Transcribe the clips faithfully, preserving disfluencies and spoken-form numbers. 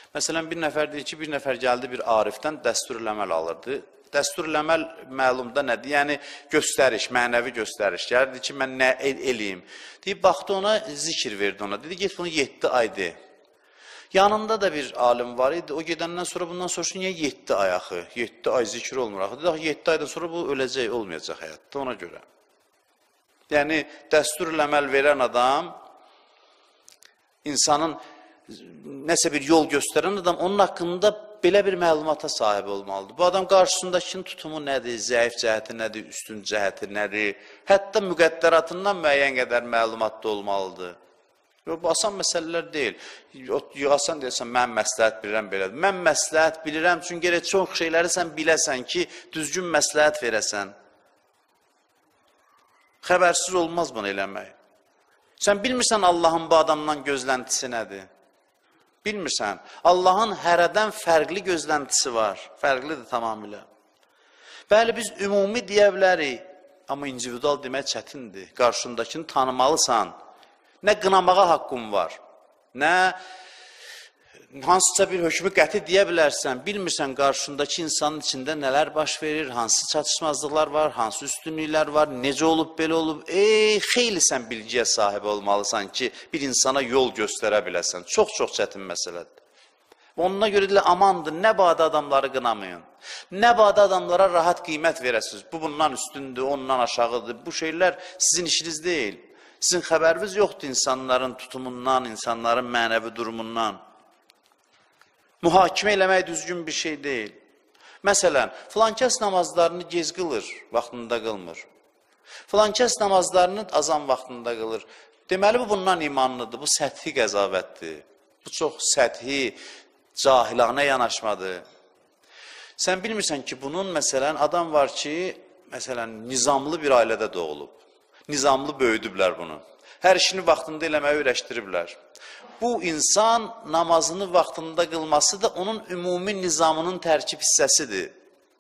Məsələn, bir nəfər deyir ki, bir nəfər gəldi bir arifdən dəstur-ül əməl alırdı. Dəstur-ül əməl məlumda nədir? Yəni, göstəriş, mənəvi göstəriş. Gəldi ki, mən nə el eləyim? Deyib, baxdı ona, zikir verdi ona. Dedi, get bunu yeddi ay de. Yanında da bir alim var idi. O gedəndən sonra bundan soruşdu, niyə yeddi ay axı? yeddi ay zikir olmur axı. Dedi, yeddi aydan sonra bu öləcək, olmayacaq həyatda ona görə. Yəni, dəstur-ül əməl verən adam, insanın nəsə bir yol göstərən adam, onun haqqında belə bir məlumata sahib olmalıdır. Bu adam qarşısındakının tutumu nədir, zəif cəhəti nədir, üstün cəhəti nədir, hətta müqəddəratından müəyyən qədər məlumatda olmalıdır. Bu, asan məsələlər deyil. Asan deyirsən, mən məsləhət bilirəm belədir. Mən məsləhət bilirəm, çünki gerək çox şeyləri sən biləsən ki, düzgün məsləhət verəsən. Xəbərsiz olmaz bunu eləmək. Sən bilmirsən Allahın bu adamdan gözləntisi nədir? Bilmirsən, Allahın hərədən fərqli gözləntisi var, fərqlidir tamamilə. Bəli, biz ümumi deyə bilərik, amma individual demək çətindir. Qarşındakını tanımalısan, nə qınamağa haqqın var, nə hansısa bir hökmü qəti deyə bilərsən, bilmirsən qarşındakı insanın içində nələr baş verir, hansı çatışmazlıqlar var, hansı üstünlüklər var, necə olub, belə olub. Ey, xeyli sən bilgiyə sahib olmalısan ki, bir insana yol göstərə biləsən. Çox-çox çətin məsələdir. Onuna görə də amandır, nə badə adamları qınamayın. Nə badə adamlara rahat qiymət verəsiniz. Bu, bundan üstündür, ondan aşağıdır. Bu şeylər sizin işiniz deyil. Sizin xəbəriniz yoxdur insanların tutumundan, insanların mənəvi durumundan. Mühakimə eləmək düzgün bir şey deyil. Məsələn, filankəs namazlarını gec qılır, vaxtında qılmır. Filankəs namazlarını azan vaxtında qılır. Deməli, bu bundan imanlıdır, bu səthi qəzavətdir. Bu çox səthi, cahilanə yanaşmadır. Sən bilmirsən ki, bunun, məsələn, adam var ki, məsələn, nizamlı bir ailədə doğulub. Nizamlı böyüdüblər bunu. Hər işini vaxtında eləməyi öyrəşdiriblər. Bu, insan namazını vaxtında qılması da onun ümumi nizamının tərkib hissəsidir.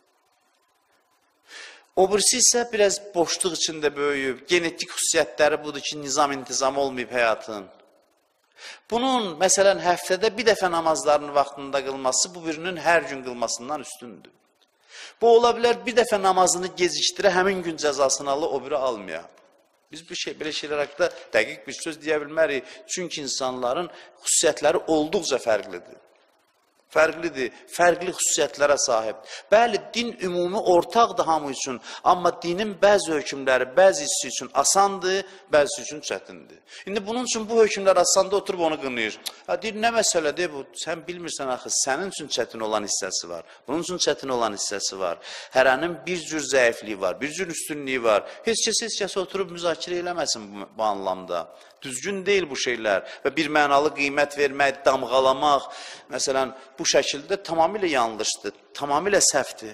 O birisi isə biraz boşluq içində böyüyüb, genetik xüsusiyyətləri budur ki, nizam intizam olmayıb həyatın. Bunun, məsələn, həftədə bir dəfə namazlarını vaxtında qılması bu birinin hər gün qılmasından üstündür. Bu, ola bilər bir dəfə namazını gecikdirə, həmin gün cəzasını alır, o biri almaya. Biz bu şey, belə şeylər haqqında dəqiq bir söz deyə bilmərik. Çünki insanların xüsusiyyətləri olduqca fərqlidir. Fərqlidir, fərqli xüsusiyyətlərə sahib. Bəli, din ümumi ortaqdır hamı üçün, amma dinin bəzi hökmləri bəzisi üçün asandır, bəzisi üçün çətindir. İndi bunun üçün bu hökmlər asanda oturub onu qınıyır. Ha, deyir, nə məsələdir bu? Sən bilmirsən axı, sənin üçün çətin olan hissəsi var, bunun üçün çətin olan hissəsi var. Hərənin bir cür zəifliyi var, bir cür üstünlüyü var. Heç kəs, heç kəs oturub müzakirə eləməsin bu, bu anlamda. Düzgün deyil bu şeylər və bir mənalı qiymət vermək, damğalamaq, məsələn, bu şəkildə tamamilə yanlışdır, tamamilə səhvdir.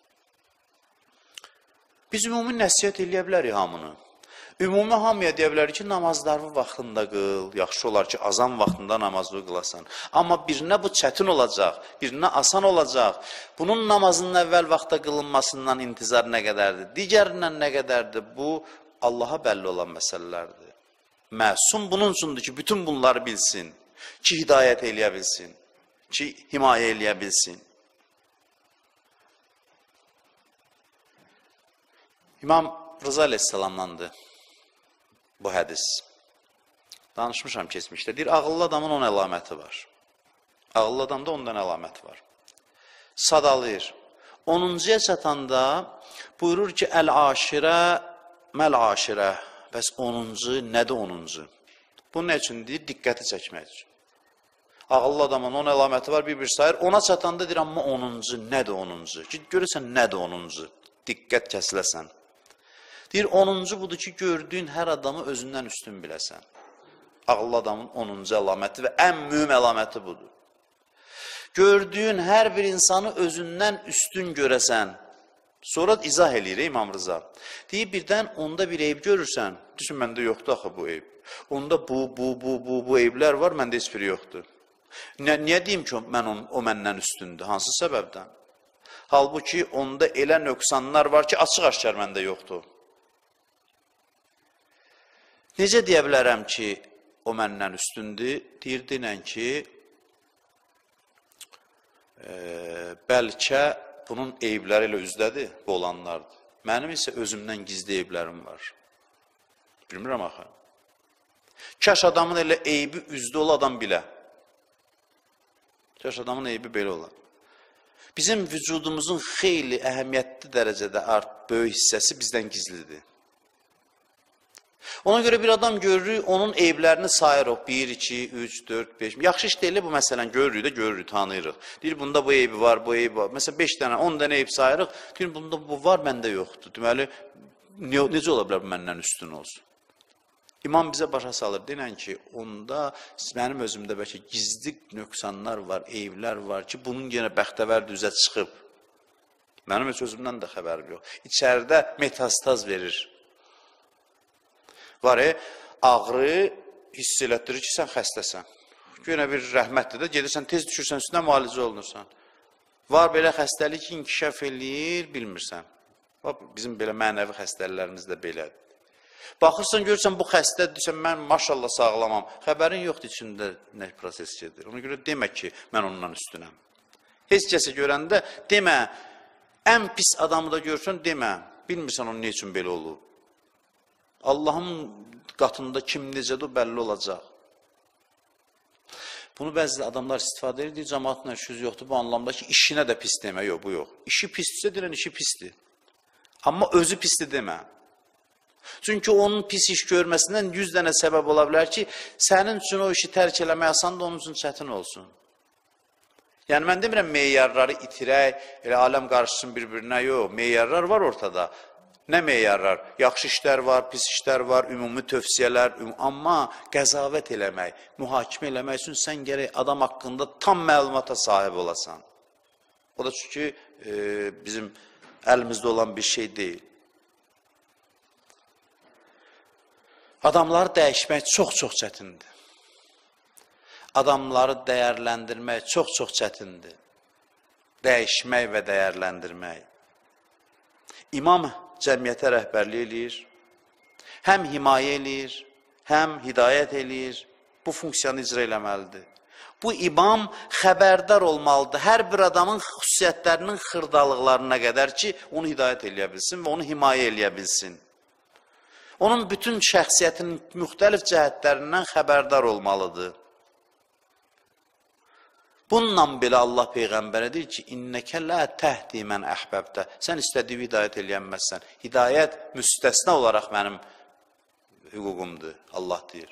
Biz ümumi nəsiyyət eləyə bilərik hamını. Ümumi hamıya deyə bilərik ki, namazlarını vaxtında qıl, yaxşı olar ki, azan vaxtında namazını qılasan. Amma birinə bu çətin olacaq, birinə asan olacaq. Bunun namazının əvvəl vaxtda qılınmasından intizar nə qədərdir, digərindən nə qədərdir, bu Allaha bəlli olan məsələlərdir. Məsum bunun üçündür ki, bütün bunları bilsin, ki, hidayət eləyə bilsin, ki, himayə eləyə bilsin. İmam Rıza Aleyhisselamdandır bu hədis. Danışmışam keçmişdə. Deyir, ağıllı adamın on əlaməti var. Ağıllı adamda ondan əlaməti var. Sadalayır. onuncuya çatanda buyurur ki, əl-aşirə, məl-aşirə. Bəs onuncu, nədir onuncu? Bu nə üçün deyir? Diqqəti çəkmək üçün. Ağıllı adamın on əlaməti var, bir-bir sayır. Ona çatanda deyir, amma onuncu, nədir onuncu? Ki, görürsən, nədir onuncu? Diqqət kəsiləsən. Deyir, onuncu budur ki, gördüyün hər adamı özündən üstün biləsən. Ağıllı adamın onuncu əlaməti və ən mühüm əlaməti budur. Gördüyün hər bir insanı özündən üstün görəsən. Sonra izah eləyir İmam Rıza. Deyir, birdən onda bir eyb görürsən. Düşün, məndə yoxdur axı bu eyb. Onda bu, bu, bu, bu, bu eyblər var, məndə heç biri yoxdur. Nə, niyə deyim ki, mən on, o məndən üstündür? Hansı səbəbdən? Halbuki onda elə nöqsanlar var ki, açıq-aşkar məndə yoxdur. Necə deyə bilərəm ki, o məndən üstündür? Deyir, dinən ki, e, bəlkə bunun eyibləri ilə üzdədir, bu olanlardır. Mənim isə özümdən gizli eyiblərim var. Bilmirəm axı. Kaş adamın elə eybi üzdə ol adam bilə. Kaş adamın eybi belə olar. Bizim vücudumuzun xeyli əhəmiyyətli dərəcədə art, böyük hissəsi bizdən gizlidir. Ona görə bir adam görürük, onun eyiblərini sayırıq. bir, iki, üç, dörd, beş. Yaxşı iş deyil, bu məsələn görürük də, görürük, tanıyırıq. Deyir, bunda bu eybi var, bu eybi var. Məsələn, beş dənə, on dənə eyib sayırıq. Deyir, bunda bu var, məndə yoxdur. Deməli, necə ola bilər bu məndən üstün olsun? İmam bizə başa salır, deyilən ki, onda mənim özümdə bəlkə gizli nöqsanlar var, eyiblər var ki, bunun yenə bəxtəvər düzə çıxıb. Mənim heç özümdən də xəbərim yox. İçəridə metastaz verir. Var, e, ağrı hiss elətdirir ki, sən xəstəsən. Yenə bir rəhmətdir də, gedirsən, tez düşürsən, üstündən müalicə olunursan. Var, belə xəstəlik inkişaf eləyir, bilmirsən. Bizim belə mənəvi xəstəliklərimiz də belədir. Baxırsan, görürsən, bu xəstədirsən, mən maşallah sağlamam. Xəbərin yoxdur içində nə proses gedir. Ona görə demə ki, mən ondan üstünəm. Heç kəsə görəndə demə, ən pis adamı da görürsən, demə. Bilmirsən onun ne üçün belə olub. Allahın qatında kim necədir, bəlli olacaq. Bunu bəzi adamlar istifadə edir, cəmaatla işiniz yoxdur, bu anlamda ki, işinə də pis demə, yox, bu yox. İşi pisdirsə, deyilən işi pisdir. Amma özü pisdir demə. Çünki onun pis iş görməsindən yüz dənə səbəb ola bilər ki, sənin üçün o işi tərk eləmək asan da onun üçün çətin olsun. Yəni, mən demirəm, meyyarları itirək, elə aləm qarşısın bir-birinə, yox, meyyarlar var ortada. Nə meyyarlar? Yaxşı işlər var, pis işlər var, ümumi tövsiyələr, üm amma qəzavət eləmək, mühakimə eləmək üçün sən gərək adam haqqında tam məlumata sahib olasan. O da çünki e, bizim əlimizdə olan bir şey deyil. Adamları dəyişmək çox-çox çətindir. Adamları dəyərləndirmək çox-çox çətindir. Dəyişmək və dəyərləndirmək. İmam cəmiyyətə rəhbərlik eləyir, həm himayə eləyir, həm hidayət eləyir, bu funksiyanı icra eləməlidir. Bu imam xəbərdar olmalıdır, hər bir adamın xüsusiyyətlərinin xırdalıqlarına qədər ki, onu hidayət eləyə bilsin və onu himayə eləyə bilsin. Onun bütün şəxsiyyətinin müxtəlif cəhətlərindən xəbərdar olmalıdır. Bununla belə Allah Peyğəmbərə deyir ki, İnnəkə lə təhdi mən əhbəbdə. Sən istədiyi hidayət eləyənməzsən. Hidayət müstəsna olaraq mənim hüququmdur, Allah deyir.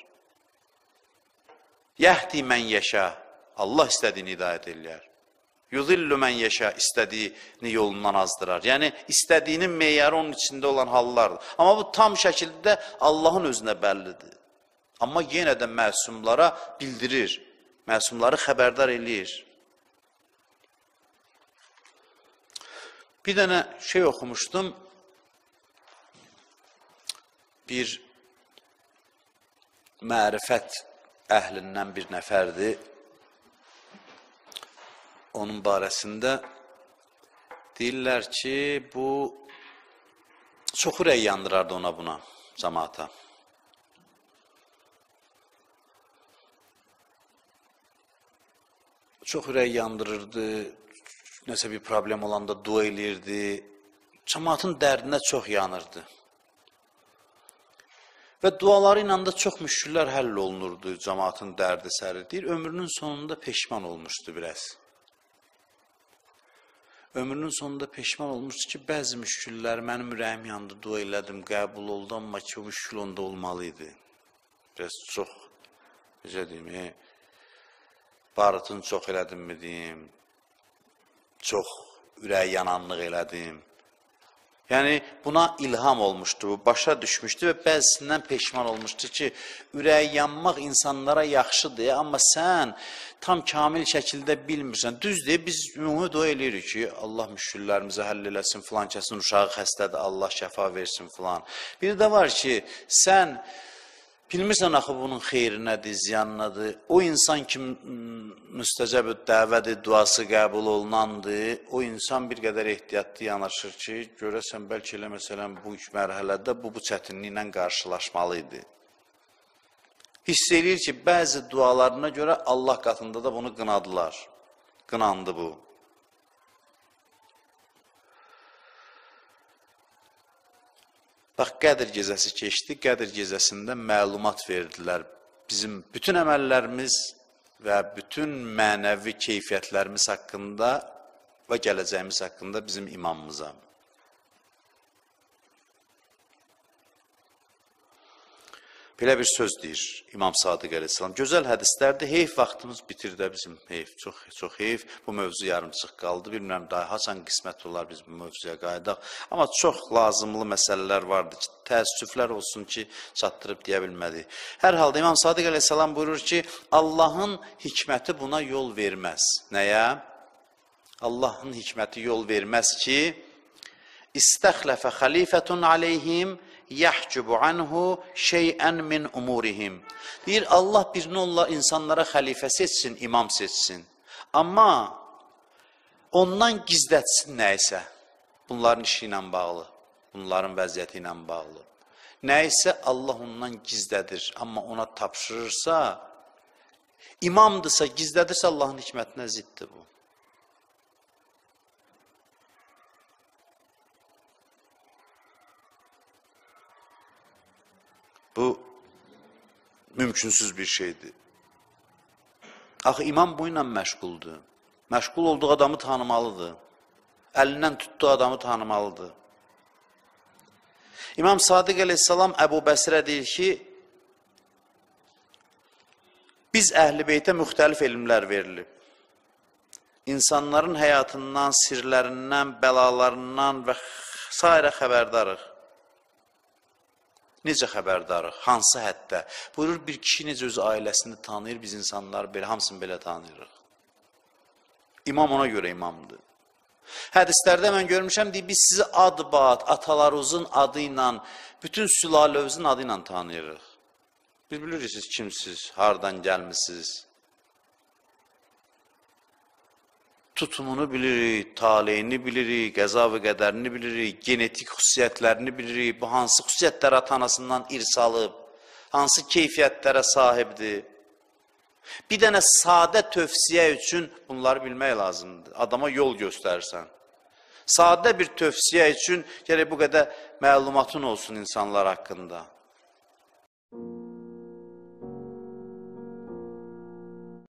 Yəhdi mən yeşə. Allah istədiyini hidayət eləyər. Yuzillu mən yeşə. İstədiyini yolundan azdırar. Yəni, istədiyinin meyarı onun içində olan hallardır. Amma bu tam şəkildə Allahın özünə bəllidir. Amma yenə də məsumlara bildirir. Məsumları xəbərdar eləyir. Bir dənə şey oxumuşdum. Bir mərifət əhlindən bir nəfərdir. Onun barəsində deyirlər ki, bu çox ürək yandırardı ona buna, cəmaata. Çox ürək yandırırdı, nəsə bir problem olanda dua eləyirdi, cəmaatın dərdinə çox yanırdı. Və duaları ilə da çox müşküllər həll olunurdu, cəmaatın dərdi səridir. Ömrünün sonunda peşman olmuşdu biraz. Ömrünün sonunda peşman olmuşdu ki, bəzi müşküllər mənim ürəyim yandı, dua elədim, qəbul oldu, amma ki, o müşkül onda olmalıydı. Biraz çox, necə deyim, e, barıtını çox elədim mi deyim, çox ürək yananlıq elədim. Yəni, buna ilham olmuşdu, başa düşmüşdü və bəzisindən peşman olmuşdu ki, ürək yanmaq insanlara yaxşıdır, amma sən tam kamil şəkildə bilmirsən. Düzdür, biz ümumi dua eləyirik ki, Allah müşküllərimizi həll eləsin, filan kəsin uşağı xəstədir, Allah şəfa versin filan. Bir də var ki, sən bilmirsən axı bunun xeyri nədir, ziyan nədir? O insan ki, müstəcəb dəvədir, duası qəbul olunandır, o insan bir qədər ehtiyatlı yanaşır ki, görəsən, bəlkə elə məsələn bu üç mərhələdə bu, bu çətinliklə qarşılaşmalıydı. Hiss eləyir ki, bəzi dualarına görə Allah qatında da bunu qınadılar. Qınandı bu. Bax, Qədr gecəsi keçdi, Qədr gecəsində məlumat verdilər. Bizim bütün əməllərimiz və bütün mənəvi keyfiyyətlərimiz haqqında və gələcəyimiz haqqında bizim imamımıza. Belə bir söz deyir İmam Sadiq əleyhissalam. Gözəl hədislərdir. Heyf vaxtımız bitirdə bizim. Heyf, çox, çox heyf. Bu mövzu yarımçıq qaldı. Bilmirəm, daha haçan qismət olar biz bu mövzuya qayıdaq. Amma çox lazımlı məsələlər vardı ki, təəssüflər olsun ki, çatdırıb deyə bilmədik. Hər halda İmam Sadiq əleyhissalam buyurur ki, Allahın hikməti buna yol verməz. Nəyə? Allahın hikməti yol verməz ki, İstəxləfə xəlifətun aleyhim yəhcubu anhu şeyən min umurihim. Deyir, Allah birini onlar insanlara xəlifə seçsin, imam seçsin. Amma ondan gizlətsin nəysə, bunların işi ilə bağlı, bunların vəziyyəti ilə bağlı. Nəysə Allah ondan gizlədir, amma ona tapşırırsa, imamdırsa, gizlədirsə Allahın hikmətinə ziddir bu. Bu mümkünsüz bir şeydir. Axı imam bu ilə məşğuldur. Məşğul olduğu adamı tanımalıdır. Əlindən tutduğu adamı tanımalıdır. İmam Sadiq əleyhissalam Əbu Bəsirə deyir ki, biz Əhl-i Beytə müxtəlif elmlər verilib. İnsanların həyatından, sirlərindən, bəlalarından və sairə xəbərdarıq. Necə xəbərdarıq? Hansı həddə? Buyurur, bir kişi necə öz ailəsini tanıyır, biz insanları belə, hamısını belə tanıyırıq. İmam ona görə imamdır. Hədislərdə mən görmüşəm, deyir, biz sizi ad-bad, atalarınızın adı ilə, bütün sülalənizin adı ilə tanıyırıq. Biz bilirik, siz kimsiz, hardan gəlmişsiniz. Tutumunu bilirik, taleyini bilirik, qəza və qədərini bilirik, genetik xüsusiyyətlərini bilirik, bu hansı xüsusiyyətlər ata-anasından irs alıb, hansı keyfiyyətlərə sahibdir. Bir dənə sadə tövsiyə üçün bunları bilmək lazımdır. Adama yol göstərirsən. Sadə bir tövsiyə üçün gərək bu qədər məlumatın olsun insanlar haqqında.